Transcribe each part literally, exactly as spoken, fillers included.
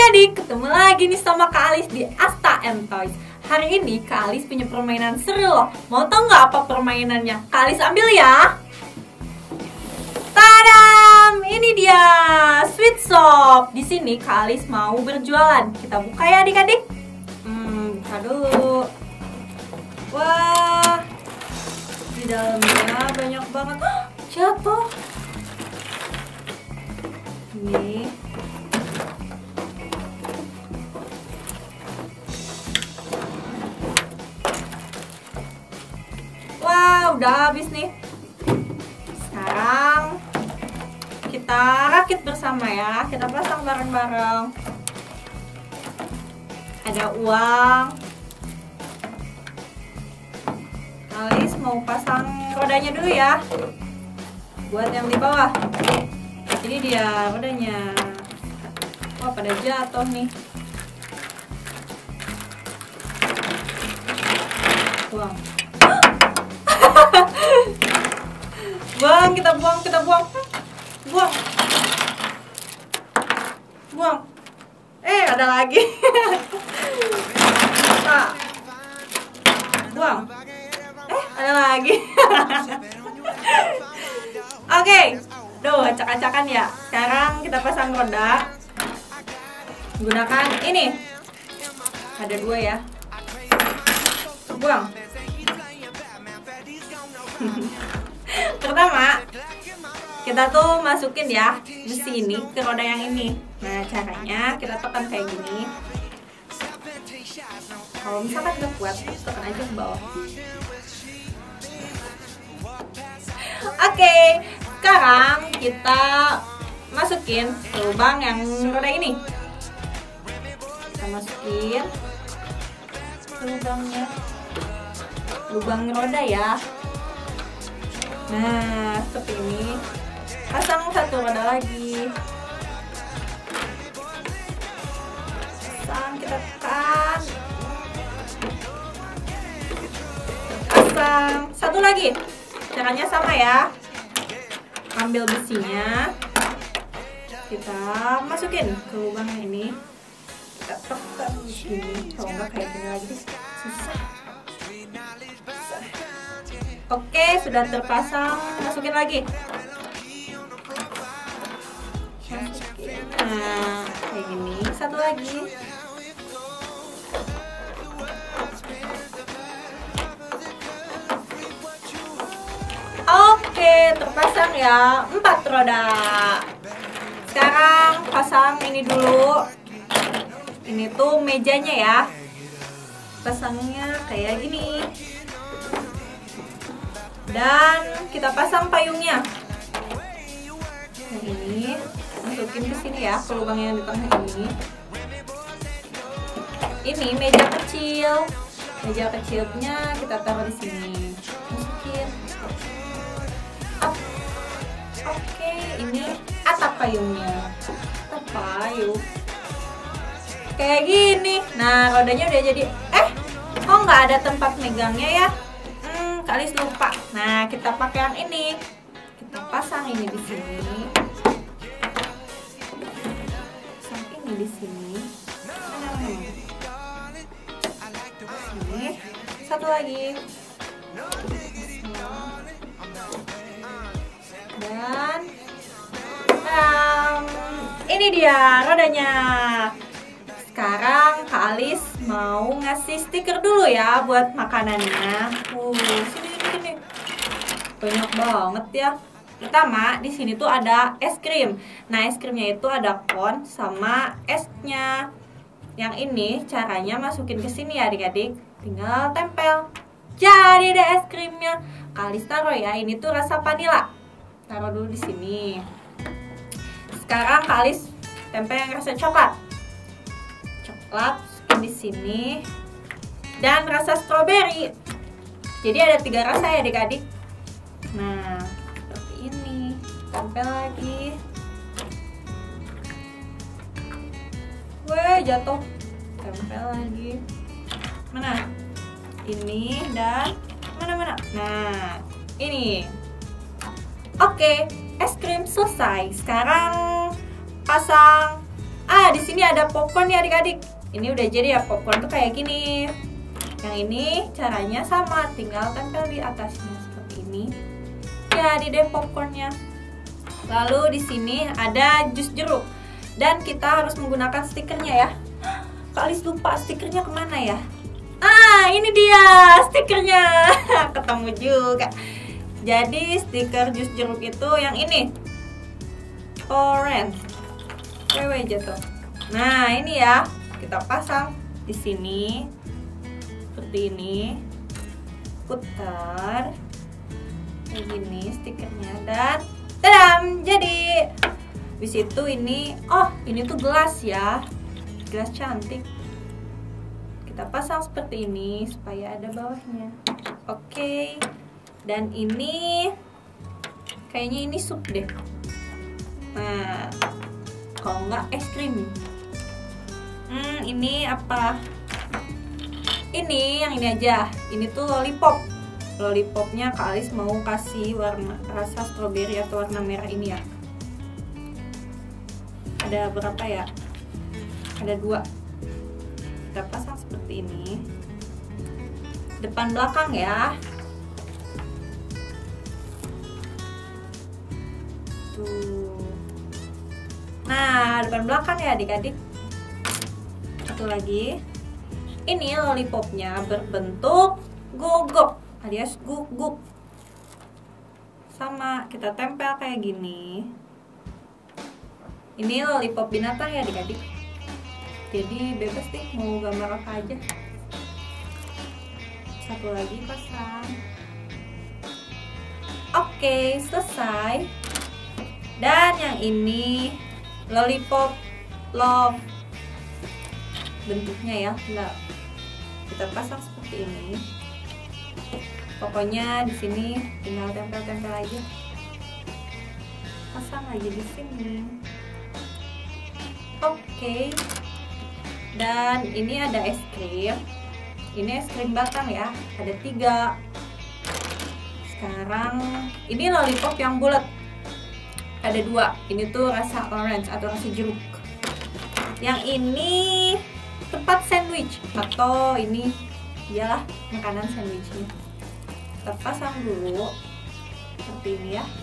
adik-adik, ketemu lagi nih sama Kak Alis di Asta and Toys. Hari ini Kak Alis punya permainan seru loh. Mau tau nggak apa permainannya? Kak Alis ambil ya. Tadam! Ini dia Sweet Shop. Di sini Kak Alis mau berjualan. Kita buka ya adik-adik. Hmm, buka dulu. Wah, di dalamnya banyak banget. Oh, jatuh. Ini. Wah, udah habis nih. Sekarang kita rakit bersama ya. Kita pasang bareng-bareng. Ada uang. Alis mau pasang rodanya dulu ya. Buat yang di bawah. Ini dia rodanya. Wah, pada jatuh nih. Buang. Buang, kita buang, kita buang. Buang. Buang. Eh, ada lagi. Nah. Buang. Eh, ada lagi. Oke. Okay. Duh, acak-acakan ya. Sekarang kita pasang roda. Gunakan ini. Ada dua ya. Buang. Pertama, kita tuh masukin ya di sini ke roda yang ini. Nah, caranya kita tekan kayak gini. Kalau misalkan gak kuat, tekan aja ke bawah. Oke, sekarang kita masukin ke lubang yang roda ini. Kita masukin ke lubangnya, lubang roda ya. Nah, seperti ini. Pasang satu roda lagi. Pasang, kita tekan. Pasang satu lagi. Caranya sama ya. Ambil besinya. Kita masukin ke lubang ini. Kita tekan gini. Kalau enggak kayak gini lagi susah. Oke, sudah terpasang. Masukin lagi. Masukin. Nah, kayak gini. Satu lagi. Oke, terpasang ya. Empat roda. Sekarang pasang ini dulu. Ini tuh mejanya ya. Pasangnya kayak gini. Dan kita pasang payungnya. Nah, ini masukin ke sini ya, ke lubang yang di tengah ini. Ini meja kecil. Meja kecilnya kita taruh di sini. Masukin. Up. Oke, ini atap payungnya. Atap payung. Kayak gini. Nah, rodanya udah jadi. Eh, kok nggak ada tempat megangnya ya? Kak Alis lupa. Nah, kita pakai yang ini. Kita pasang ini di sini. Pasang ini di sini. Sini. Satu lagi. Dan um, ini dia rodanya. Sekarang Kak Alis mau ngasih stiker dulu ya buat makanannya. Uh, sini sini. Banyak banget ya. Pertama, di sini tuh ada es krim. Nah, es krimnya itu ada kon sama esnya. Yang ini caranya masukin ke sini ya adik-adik. Tinggal tempel. Jadi ada es krimnya. Kak Alis taruh ya. Ini tuh rasa vanila. Taruh dulu di sini. Sekarang Kak Alis tempel yang rasa coklat. Coklat di sini. Dan rasa stroberi. Jadi ada tiga rasa ya adik-adik. Nah, seperti ini. Tempel lagi. Weh, jatuh. Tempel lagi. Mana? Ini dan mana-mana. Nah, ini. Oke, es krim selesai. Sekarang pasang Ah, di sini ada popcorn ya adik-adik. Ini udah jadi ya, popcorn tuh kayak gini. Yang ini caranya sama, tinggal tempel di atasnya seperti ini. Jadi deh popcornnya. Lalu di sini ada jus jeruk. Dan kita harus menggunakan stikernya ya. Kak Alis lupa stikernya kemana ya? Ah, ini dia stikernya. Ketemu juga. Jadi stiker jus jeruk itu yang ini, orange. Wewe jatuh. Nah ini ya, kita pasang di sini seperti ini. Putar kayak gini stikernya dan tadam, jadi. Habis itu ini, oh ini tuh gelas ya, gelas cantik. Kita pasang seperti ini supaya ada bawahnya. Oke. Dan ini kayaknya ini sup deh. Nah, kalau nggak es krim. Hmm, ini apa? Ini yang ini aja. Ini tuh lollipop. Lollipopnya Kak Alis mau kasih warna rasa stroberi atau warna merah ini ya. Ada berapa ya? Ada dua. Kita pasang seperti ini. Depan belakang ya. Tuh. Nah, depan belakang ya adik-adik. Satu lagi. Ini lollipopnya berbentuk guguk alias guguk. Sama, kita tempel kayak gini. Ini lollipop binatang ya adik-adik. Jadi bebas deh mau gambar apa aja. Satu lagi pasang. Oke, selesai. Dan yang ini lollipop love bentuknya ya. Nah, kita pasang seperti ini. Pokoknya di sini tinggal tempel-tempel aja. Pasang aja di sini. Oke. Dan ini ada es krim. Ini es krim batang ya. Ada tiga. Sekarang ini lollipop yang bulat. Ada dua, ini tuh rasa orange atau rasa jeruk. Yang ini tempat sandwich atau ini iyalah makanan sandwichnya. Kita pasang dulu seperti ini ya.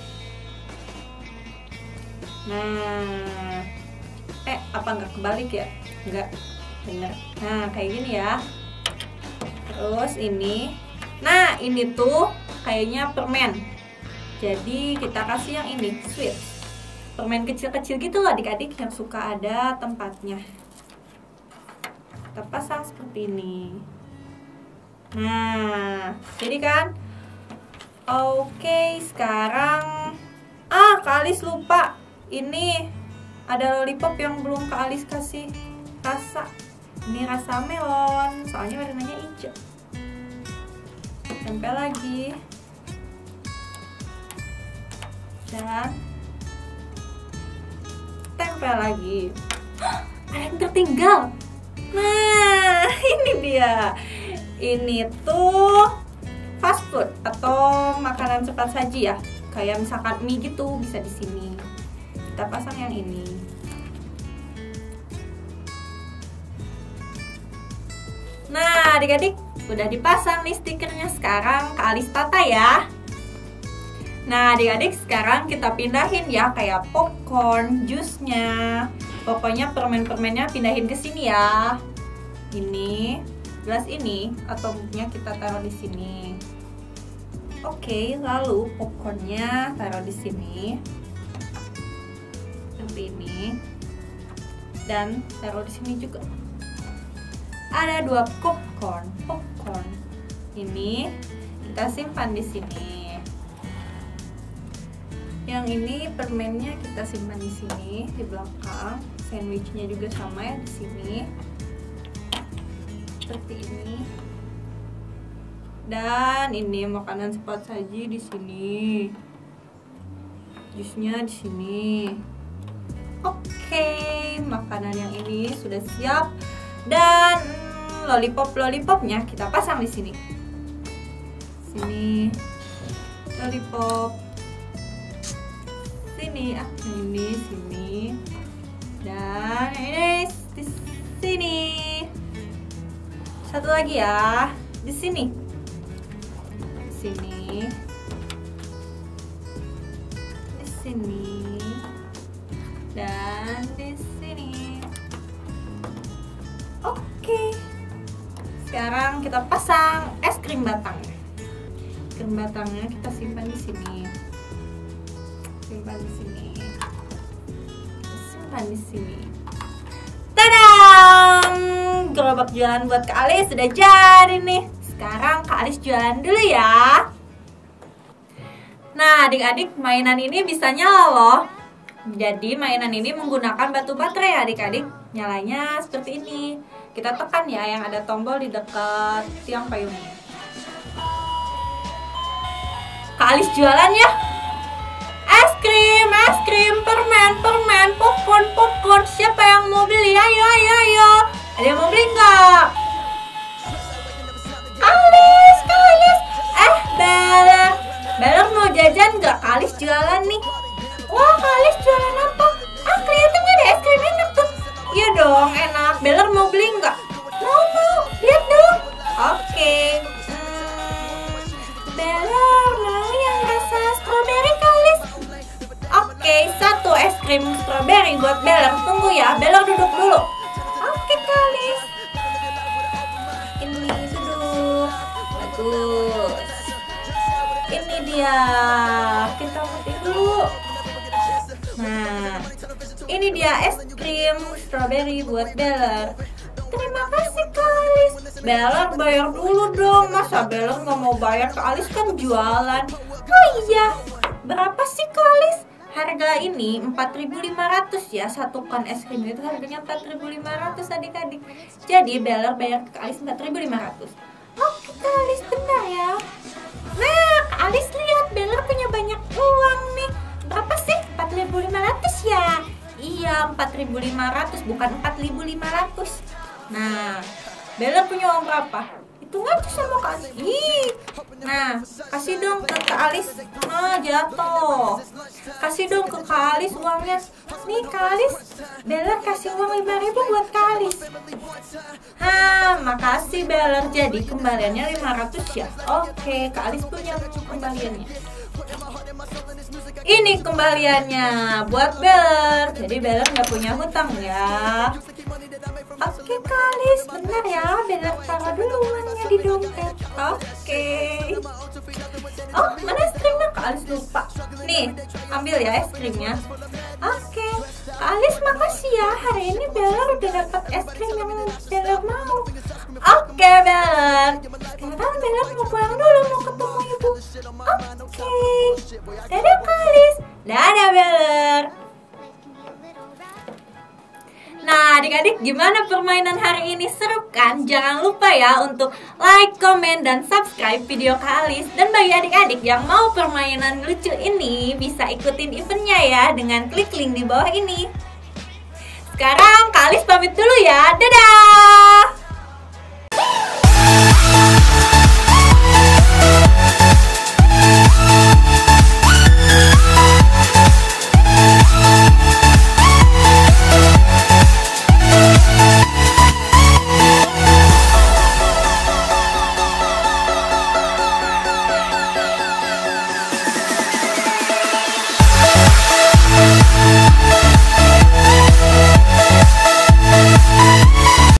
Nah, eh apa nggak kebalik ya? Nggak, bener. Nah kayak gini ya. Terus ini, nah ini tuh kayaknya permen. Jadi kita kasih yang ini sweet. Permen kecil-kecil gitu loh adik-adik yang suka ada tempatnya. Kita pasang seperti ini. Nah, jadi kan. Oke, sekarang ah, Kak Alis lupa. Ini ada lollipop yang belum Kak Alis kasih rasa. Ini rasa melon, soalnya warnanya hijau. Tempel lagi. Dan tempel lagi. Ada yang tertinggal. Nah, ini dia. Ini tuh fast food atau makanan cepat saji ya. Kayak misalkan mie gitu bisa di sini. Kita pasang yang ini. Nah, adik-adik udah dipasang nih stikernya. Sekarang Kak Alis tata ya. Nah adik-adik sekarang kita pindahin ya kayak popcorn, jusnya. Pokoknya permen-permennya pindahin ke sini ya. Ini gelas ini atau mugnya kita taruh di sini. Oke, lalu popcornnya taruh di sini. Seperti ini. Dan taruh di sini juga. Ada dua popcorn, popcorn. Ini kita simpan di sini. Yang ini permennya kita simpan di sini di belakang. Sandwichnya juga sama ya di sini. Seperti ini. Dan ini makanan cepat saji di sini. Jusnya di sini. Oke, makanan yang ini sudah siap. Dan hmm, lollipop lollipopnya kita pasang di sini. Sini lollipop. Sini, ah ini sini. Dan ini di sini. Satu lagi ya, di sini. Di sini. Di sini. Dan di sini. Oke. Sekarang kita pasang es krim batangnya. Es krim batangnya kita simpan di sini. Simpan di sini. Simpan di sini. Tadam! Gerobak jualan buat Kak Alis sudah jadi nih. Sekarang Kak Alis jualan dulu ya. Nah, adik-adik, mainan ini bisa nyala loh. Jadi mainan ini menggunakan batu baterai ya adik-adik. Nyalanya seperti ini. Kita tekan ya yang ada tombol di dekat tiang payungnya. Kak Alis jualan ya. Es krim, es krim, permen, permen, popcorn, popcorn. Siapa yang mau beli? Ayo, ayo, ayo. Ada yang mau beli nggak? Kak Alis, Kak Alis. Eh, Beler. Beler mau jajan nggak? Kak Alis jualan nih. Wah, Kak Alis jualan apa? Ah, kelihatannya ada es krim enak tuh. Iya dong, enak. Beler mau beli nggak? Mau, mau. Lihat dong. Oke. Hmm, Beler mau yang rasa strawberry, Kak Alis? Oke, satu es krim strawberry buat Beler. Tunggu ya, Beler duduk dulu. Oke, Kak Alis. Ini duduk. Bagus. Ini dia. Kita putih dulu. Nah, ini dia es krim strawberry buat Beler. Terima kasih Kak Alis. Beler bayar dulu dong. Masa Beler nggak mau bayar? Kak Alis kan jualan. Oh iya, berapa sih Kak Alis? Harga ini empat ribu lima ratus ya. Satu kan es krim itu harganya empat ribu lima ratus adik-adik. Jadi Beler bayar ke Kak Alis empat ribu lima ratus. Oke Kak Alis, benar ya. Nah, Kak Alis lihat Beler punya banyak uang nih. Berapa sih? empat ribu lima ratus ya? Iya, empat ribu lima ratus bukan empat ribu lima ratus. Nah, Beler punya uang berapa? Hitung aja sama Kak Alis. Ih. Nah, kasih dong ke Kak Alis. Nah, jatuh. Kasih dong ke Kak Alis uangnya. Nih Kak Alis, Beler kasih uang lima ribu buat Kak Alis. Hah, makasih Beler. Jadi kembaliannya lima ratus ya. Oke, Kak Alis punya kembaliannya. Ini kembaliannya buat Beler. Jadi Beler nggak punya hutang ya. Oke Kak Alis, benar ya. Beler taruh dulu uangnya di dompet. Oke. Oh, mana es krimnya? Kak Alis lupa. Nih, ambil ya es krimnya. Oke, Kak Alis makasih ya. Hari ini Beler udah dapat es krim yang Beler mau. Oke Beler. Sekarang Beler mau pulang dulu, mau ketemu ibu. Oke. Dadah Kak Alis. Dadah Beler. Nah adik-adik, gimana permainan hari ini? Seru kan? Jangan lupa ya untuk like, komen, dan subscribe video Kak Alis. Dan bagi adik-adik yang mau permainan lucu ini, bisa ikutin eventnya ya dengan klik link di bawah ini. Sekarang Kak Alis pamit dulu ya. Dadah!